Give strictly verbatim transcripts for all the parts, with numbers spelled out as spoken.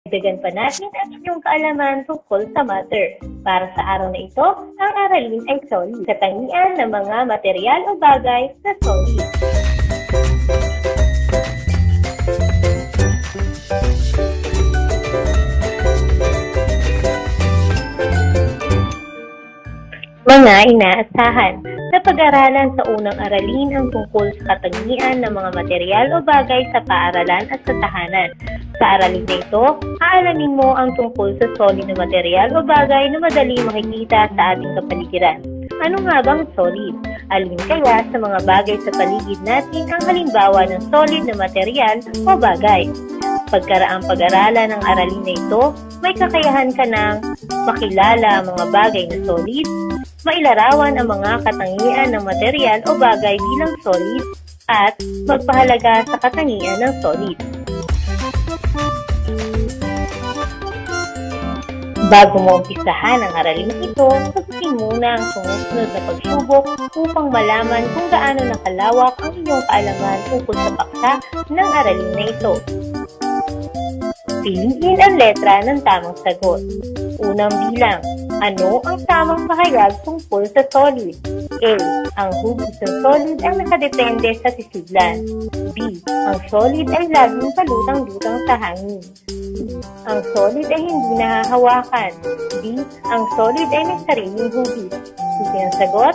Dagdagan pa natin ang inyong kaalaman tungkol sa matter. Para sa araw na ito, ang aralin ay solid. Katangian ng mga material o bagay na solid. Mga inaasahan. Sa pag-aralan sa unang aralin ang tungkol sa katangian ng mga material o bagay sa paaralan at sa tahanan. Sa aralin na ito, aalamin mo ang tungkol sa solid na material o bagay na madali makikita sa ating kapaligiran. Ano nga bang solid? Alin kaya sa mga bagay sa paligid natin ang halimbawa ng solid na material o bagay? Pagkaraang pag-aralan ng aralin na ito, may kakayahan ka ng makilala ang mga bagay na solid, mailarawan ang mga katangian ng material o bagay bilang solid, at magpahalaga sa katangian ng solid. Bago mo umpisahan ang aralin ito, sagutin muna ang sumusunod na pagsubok upang malaman kung gaano nakalawak ang iyong kaalaman tungkol sa paksa ng aralin na ito. Piliin ang letra ng tamang sagot. Unang bilang, ano ang tamang pahayag tungkol sa solid? A. Ang hugis ng solid ay nakadepende sa sisiglan. B. Ang solid ay laging palutang-lutang sa hangin. C. Ang solid ay hindi nahahawakan. D. Ang solid ay may sariling hugis. Sige ang sagot.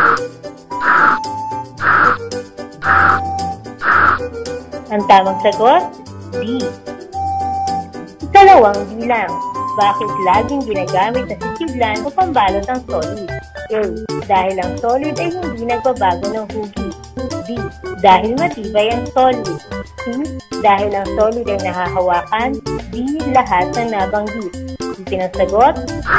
Ang tamang sagot, D. Ikalawang bilang. Bakit laging ginagamit na sisiglan o pambalot ang solid? A. Dahil ang solid ay hindi nagbabago ng hugis. B. Dahil matibay ang solid. C. Dahil ang solid ay nahahawakan. D. Lahat ng nabanggit. Hindi na sagot.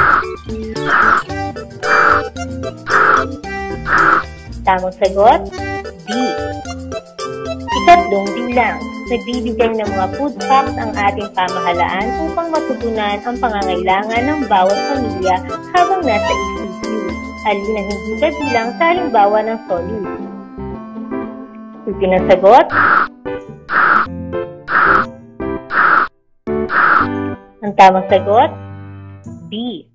Tamang sagot, D. Ikatlong bilang. Nagbibigay ng mga food packs ang ating pamahalaan upang matugunan ang pangangailangan ng bawat pamilya habang nasa E C Q. Alin ang hindi kabilang sa halimbawa ng solid? Ipinasagot. Ang tamang sagot, B.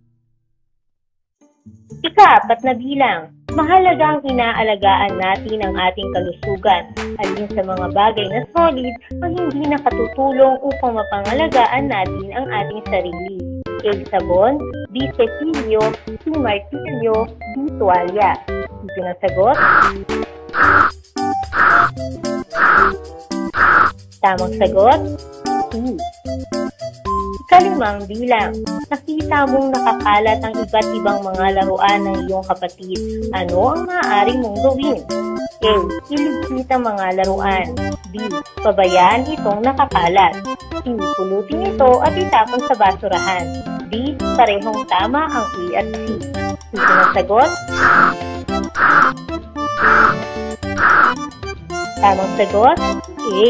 Ika-apat na bilang. Mahalagang inaalagaan natin ang ating kalusugan. Alin sa mga bagay na solid ang hindi nakatutulong upang mapangalagaan natin ang ating sarili? A. Sabon, B. Cepilyo, C. Martilyo, D. Tuwalya. Ito na sagot. Tamang sagot, C. Ikalimang bilang. Nakita mong nakakalat ang iba't ibang mga laruan ng iyong kapatid. Ano ang maaari mong gawin? A. Iligpit ang mga laruan. B. Pabayaan itong nakakalat. C. Pulutin ito at itapon sa basurahan. D. Parehong tama ang A at C. Ito na sagot. Tamang sagot, A.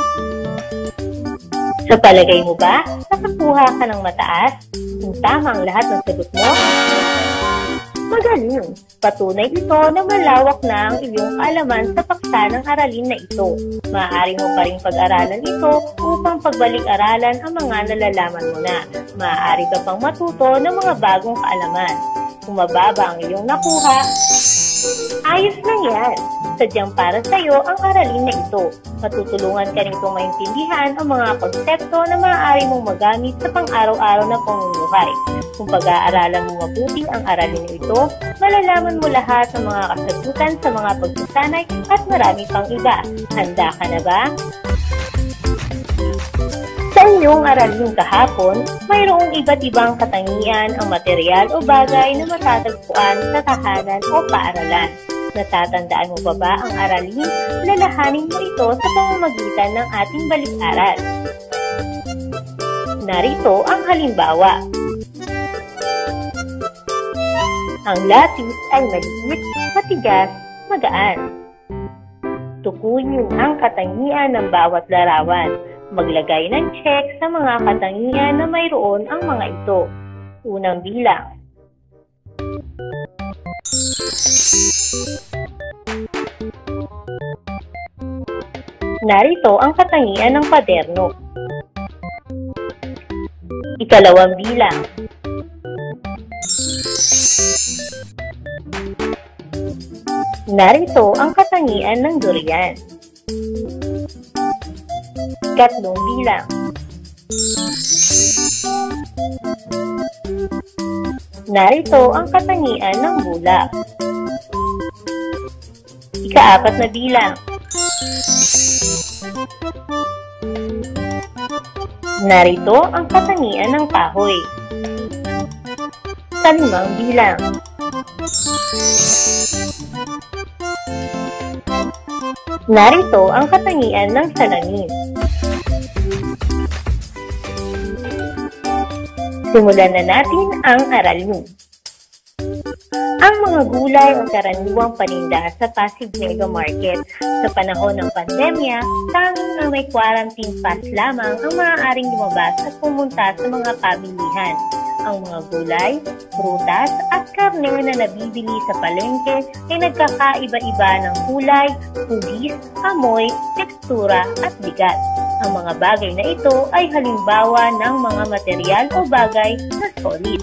Sa palagay mo ba, nakakuha ka ng mataas? Kung tama ang lahat ng sagot mo? Magaling! Patunay ito na malawak na ang iyong kaalaman sa paksa ng aralin na ito. Maaari mo pa rin pag-aralan ito upang pagbalik-aralan ang mga nalalaman mo na. Maaari ka pang matuto ng mga bagong kaalaman. Kung mababa ang iyong nakuha, ayos lang yan! Sadyang para sa iyo ang aralin na ito. Matutulungan ka nitong maintindihan ang mga konsepto na maaari mong magamit sa pang-araw-araw na pamumuhay. Kung pag-aaralan mo mabuti ang aralin na ito, malalaman mo lahat ng mga kasagutan sa mga pagsasanay at marami pang iba. Handa ka na ba? Sa inyong aralin kahapon, mayroong iba't ibang katangian ang material o bagay na matatagpuan sa tahanan o paaralan. Natatandaan mo ba ba ang aralin? Lalahanin mo ito sa pamamagitan ng ating balik-aral. Narito ang halimbawa. Ang lapis ay maliit, matigas, magaan. Tukuyin ang katangian ng bawat larawan. Maglagay ng check sa mga katangian na mayroon ang mga ito. Unang bilang. Narito ang katangian ng kwaderno. Ikalawang bilang. Narito ang katangian ng durian. Ikatlong bilang. Narito ang katangian ng bulak. Ikaapat na bilang. Narito ang katangian ng kahoy. Kalimang bilang. Narito ang katangian ng salamin. Simulan na natin ang aralin. Ang mga gulay ang karaniwang paninda sa Pasig Mega Market. Sa panahon ng pandemya, tanging ang may quarantine pass lamang ang maaaring lumabas at pumunta sa mga pamilihan. Ang mga gulay, prutas at karne na nabibili sa palengke ay nagkakaiba-iba ng kulay, hugis, amoy, tekstura at bigat. Ang mga bagay na ito ay halimbawa ng mga material o bagay na solid.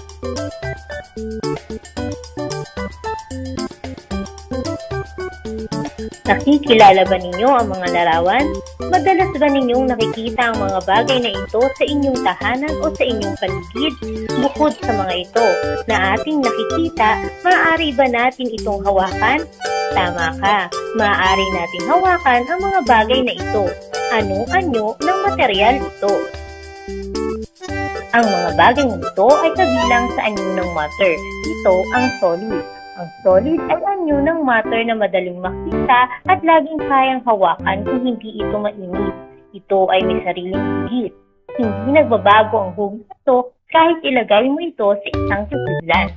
Nakikilala ba ninyo ang mga larawan? Madalas ba ninyong nakikita ang mga bagay na ito sa inyong tahanan o sa inyong paligid? Bukod sa mga ito na ating nakikita, maaari ba natin itong hawakan? Tama ka, maaari natin hawakan ang mga bagay na ito. Ano-ano ng material ito? Ang mga bagay nito ay kabilang sa anyo ng matter. Ito ang solid. Ang solid ay anyo ng matter na madaling makita at laging kayang hawakan kung hindi ito mainit. Ito ay may sariling hugis. Hindi nagbabago ang hugis nito kahit ilagay mo ito sa isang sisilan.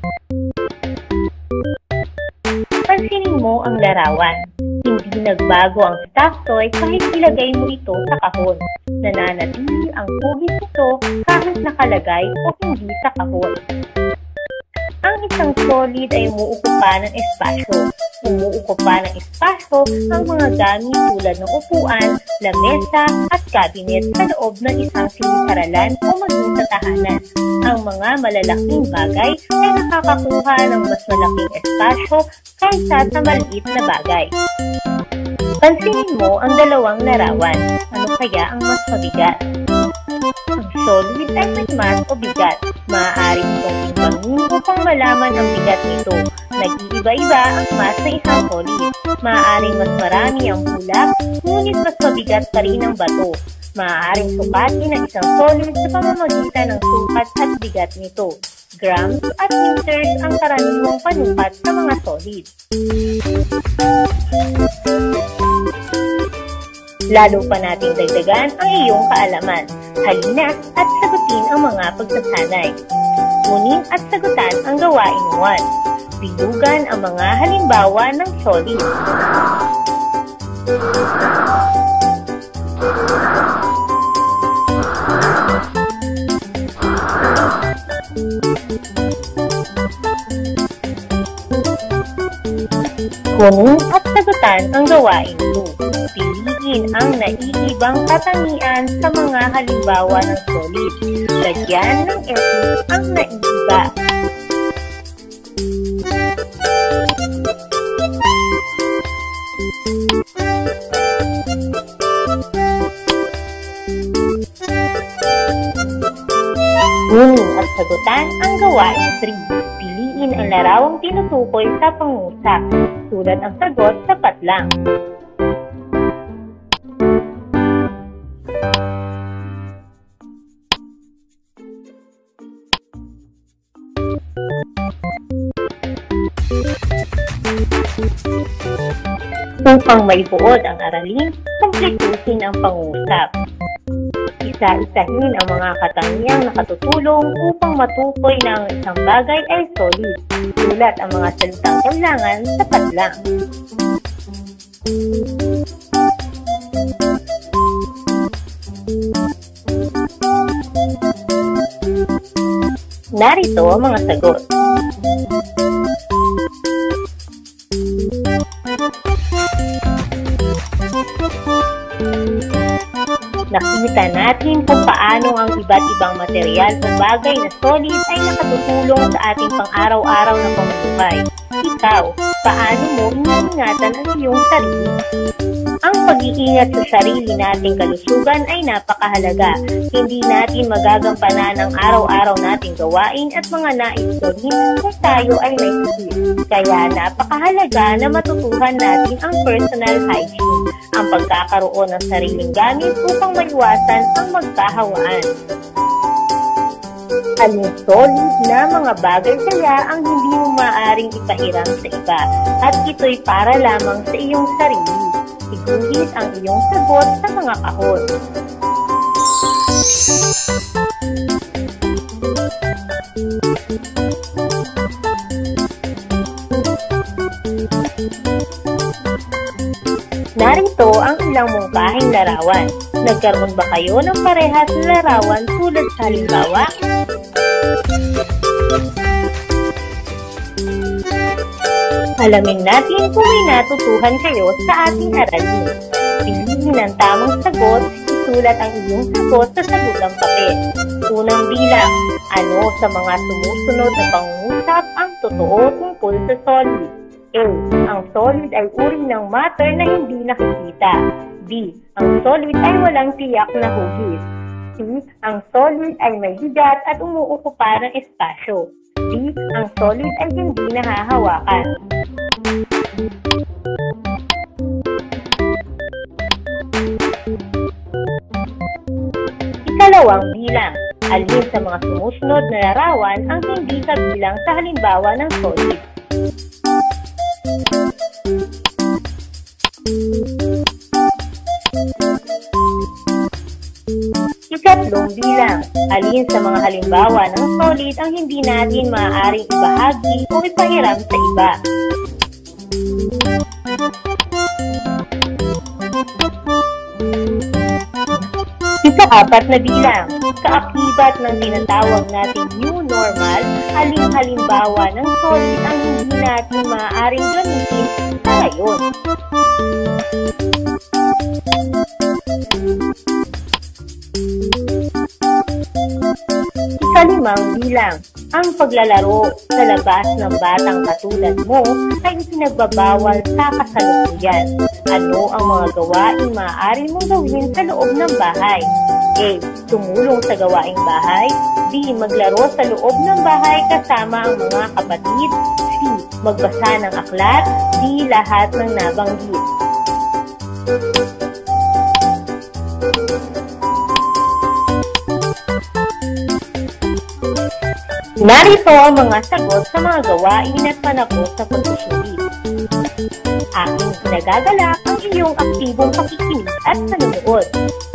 Pansinin mo ang larawan. Hindi nagbago ang stuffed toy kahit ilagay mo ito sa kahon. Nananatili ang hugis nito kahit nakalagay o hindi sa kahon. Ang isang solid ay umuukupa ng espasyo. Umuukupa ng espasyo ang mga gamit tulad ng upuan, lamesa at cabinet sa loob ng isang silid-aralan o maging sa tahanan. Ang mga malalaking bagay ay nakakakuha ng mas malaking espasyo kaysa sa maliit na bagay. Pansinin mo ang dalawang larawan. Ano kaya ang mas mabigat? Ang solid ay may mass o bigat. Maaari itong timbangin upang malaman ang bigat nito. Nag-iiba-iba ang mass ng isang solid. Maaaring mas marami ang bulak, ngunit mas mabigat pa rin ang bato. Maaaring sukatin ang isang solid sa pamamagitan ng sukat at bigat nito. Grams at meters ang karaniwang panukat sa mga solid. Lalo pa nating dagdagan ang iyong kaalaman. Halina at sagutin ang mga pagsasanay. Kunin at sagutan ang gawain one. Bilugan ang mga halimbawa ng solid. Kunin at sagutan ang gawain two. Piliin ang naiibang katangian sa mga halimbawa ng solid. Lagyan ng S ang naiiba. Kunin at sagutan ang gawain three. Piliin ang larawang tinutukoy sa pangusap. Sulat ang sagot sapat lang. Upang maibuod ang aralin, kumpletusin ang pangusap. Isa-isahin ang mga katangiang nakatutulong upang matukoy na ang isang bagay ay solid. Sulat ang mga salitang kailangan sapat lang. Narito ang mga sagot. Nakita Makikita natin kung paano ang iba't ibang material o bagay na solid ay nakatutulong sa ating pang-araw-araw na pamumuhay. Ikaw, paano mo iniingatan ang iyong sarili? Ang pag-iingat sa sarili nating kalusugan ay napakahalaga. Hindi natin magagampanan ang araw-araw nating gawain at mga nais-solid kung tayo ay may sakit. Kaya napakahalaga na matutuhan natin ang personal hygiene, ang pagkakaroon ng sariling gamit upang maiwasan ang magkahawaan. Alin solid na mga bagay kaya ang hindi mo maaaring ipahiram sa iba at ito'y para lamang sa iyong sarili. Iguhit ang iyong sagot sa mga kahon. Narito ang ilang mungkahing larawan. Nagkaroon ba kayo ng parehas na larawan tulad sa halimbawa? Alamin natin kung may natutuhan kayo sa ating aralin. Piliin ang tamang sagot, isulat ang iyong sagot sa sagulang papel. Unang bilang, ano sa mga sumusunod na pangungusap ang totoo tungkol sa solid? A. Ang solid ay uri ng matter na hindi nakikita. B. Ang solid ay walang tiyak na hugis. C. Ang solid ay may bigat at umuukupa ng espasyo. D. Ang solid ay hindi nahahawakan. Ikalawang bilang, alin sa mga sumusunod na larawan ang hindi kabilang sa halimbawa ng solid? Ikatlong bilang, alin sa mga halimbawa ng solid ang hindi natin maaaring ibahagi o ipahiram sa iba? Ika-apat na bilang, kaakibat ng tinatawag nating new normal, alin halimbawa ng solid ang hindi natin maaaring gamitin sa ngayon? Ikalimang bilang, ang paglalaro sa labas ng batang katulad mo ay pinagbabawal sa kasalukuyan. Ano ang mga gawaing maaari mong gawin sa loob ng bahay? A. Tumulong sa gawaing bahay. B. Maglaro sa loob ng bahay kasama ang mga kapatid. C. Magbasa ng aklat. D. Lahat ng nabanggit. Narito ang mga sagot sa mga gawain at panakot sa pagsusulit. Aking pinagagalak ang iyong aktibong pakikinig at panunood.